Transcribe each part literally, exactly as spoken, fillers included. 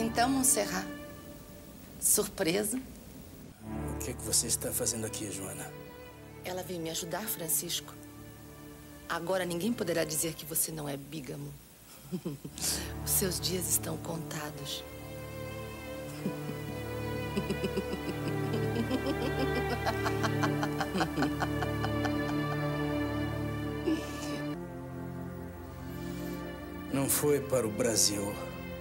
então, Montserrat? Surpresa? O que é que você está fazendo aqui, Joana? Ela veio me ajudar, Francisco. Agora ninguém poderá dizer que você não é bígamo. Os seus dias estão contados. Não foi para o Brasil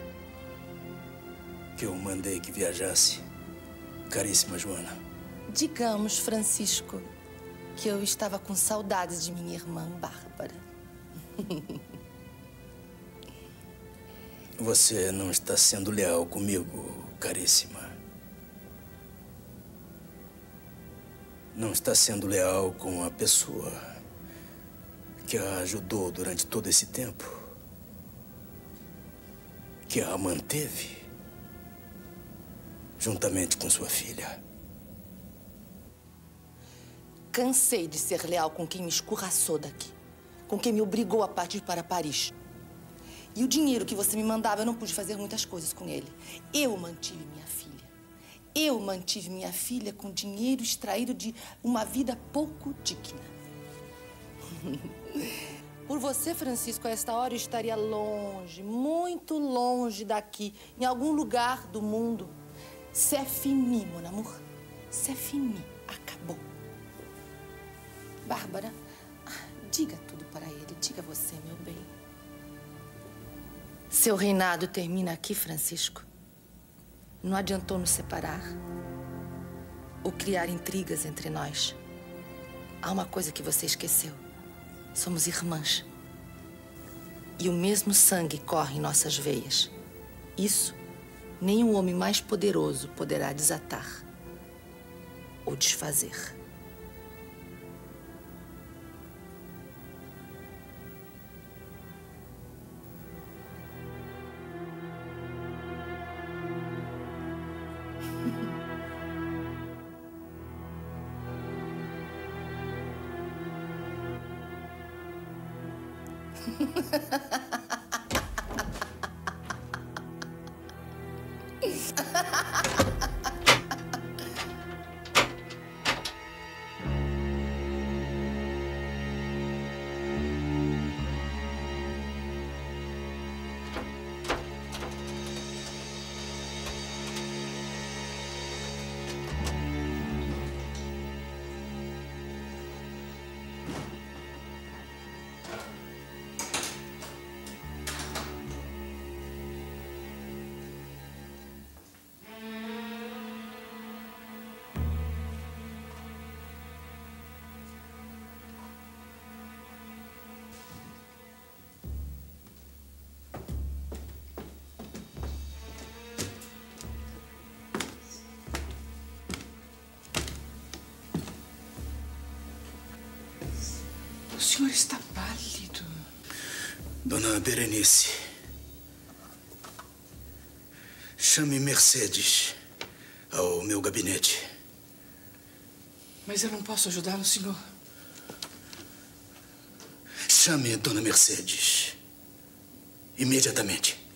que eu mandei que viajasse, caríssima Joana. Digamos, Francisco, que eu estava com saudades de minha irmã Bárbara. Você não está sendo leal comigo, caríssima. Não está sendo leal com a pessoa que a ajudou durante todo esse tempo, que a manteve juntamente com sua filha. Cansei de ser leal com quem me escorraçou daqui, com quem me obrigou a partir para Paris. E o dinheiro que você me mandava, eu não pude fazer muitas coisas com ele. Eu mantive minha filha. Eu mantive minha filha com dinheiro extraído de uma vida pouco digna. Por você, Francisco, a esta hora eu estaria longe, muito longe daqui, em algum lugar do mundo. C'est fini, mon amour. C'est fini. Acabou. Bárbara, diga tudo para ele. Diga você, meu bem. Seu reinado termina aqui, Francisco. Não adiantou nos separar ou criar intrigas entre nós. Há uma coisa que você esqueceu. Somos irmãs. E o mesmo sangue corre em nossas veias. Isso, nenhum homem mais poderoso poderá desatar ou desfazer. O senhor está pálido. Dona Berenice, chame Mercedes ao meu gabinete. Mas eu não posso ajudá-lo, senhor. Chame Dona Mercedes imediatamente.